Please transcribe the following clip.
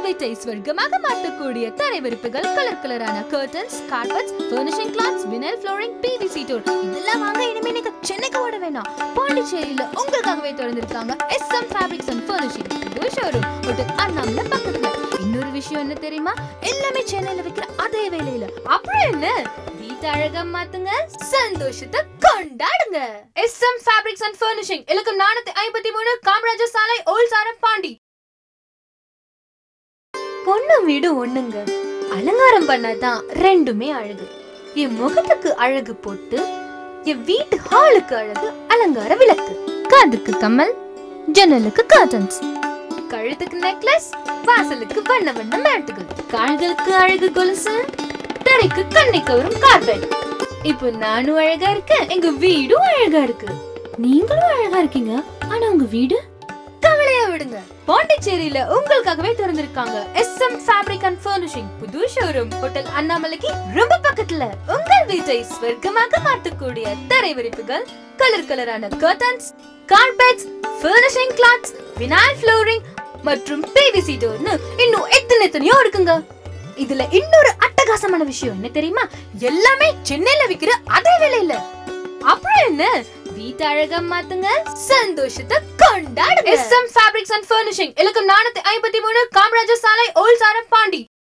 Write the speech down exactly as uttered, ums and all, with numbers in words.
வீட்டை ஸ்வர்க்கமாக மாற்றக்கூடிய தரைவிரிப்புகள், கலர் கலரான curtains, carpets, furnishing clothes, vinyl flooring, PVC door இதெல்லாம் வாங்க இனிமே நீங்க சென்னைக்கு ஓட வேணாம். பாண்டிச்சேரியில உங்களுக்காகவே திறந்திருக்காங்க எஸ்எம் ஃபேப்ரிக்ஸ் அண்ட் ஃபர்னிஷிங் புது ஷோரூம் ஹோட்டல் அண்ணாமலை பக்கத்துல. இன்னொரு விஷயம் என்ன தெரியுமா? எல்லாமே சென்னையில விக்கிற அதே வேலையில. அப்புறம் என்ன, வீட்டு அழகா மாத்துங்க, சந்தோஷத்தை கொண்டாடுங்க. எஸ்எம் ஃபேப்ரிக்ஸ் அண்ட் ஃபர்னிஷிங், இலக்கம் நானூத்தி ஐம்பத்தி மூணு, காமராஜர் சாலை, ஓல்ட் சாரம், பாண்டி. பொண்ணு வீடு ஒண்ணுங்க, அலங்காரம் பண்ணாதான் ரெண்டுமே அழகு. என் முகத்துக்கு அழகு போட்டு, என் வீட்டு ஹாலுக்கு அழகு அலங்கார விளக்கு, காதுக்கு கம்மல், ஜன்னலுக்கு கர்டன்ஸ், கழுத்துக்கு நெக்லஸ், வாசலுக்கு வண்ண வண்ண மேட்டுகள், கால்களுக்கு அழகு கொலுசு, தரைக்கு கண்ணை கவரும் கார்பெட். இப்போ நானும் அழகா இருக்கேன், எங்க வீடும் அழகா இருக்கு. நீங்களும் அழகா இருக்கீங்க, ஆனா உங்க வீடு கவலையா விடுங்க. பாண்டிச்சேரியில உங்களுக்காகவே திறந்திருக்காங்க எஸ்எம் ஃபேப்ரிக் அண்ட் ஃபர்னிஷிங் புது ஷோரூம் ஹோட்டல் அண்ணாமலைக்கு ரொம்ப பக்கத்துல. உங்கள் வீட்டை ஸ்வர்க்கமாக மாற்றக்கூடிய தரைவிரிப்புகள், கலர் கலரான curtains, carpets, furnishing clothes, vinyl flooring மற்றும் பிவிசி டோர்னு இன்னும் எத்தனை எத்தனையோ இருக்குங்க. இதுல இன்னொரு அட்டகாசமான விஷயம் என்ன தெரியுமா? எல்லாமே சென்னையில விக்கிற அதே விலையில. அப்புறம் என்ன, வீட்டு அழகா மாத்துங்க, சந்தோஷத்தை கொண்டாடுங்க. எஸ்எம் ஃபேப்ரிக்ஸ் அண்ட் ஃபர்னிஷிங், இலக்கம் நானூத்தி ஐம்பத்தி மூணு, காமராஜர் சாலை, ஓல்ட் சாரம், பாண்டி.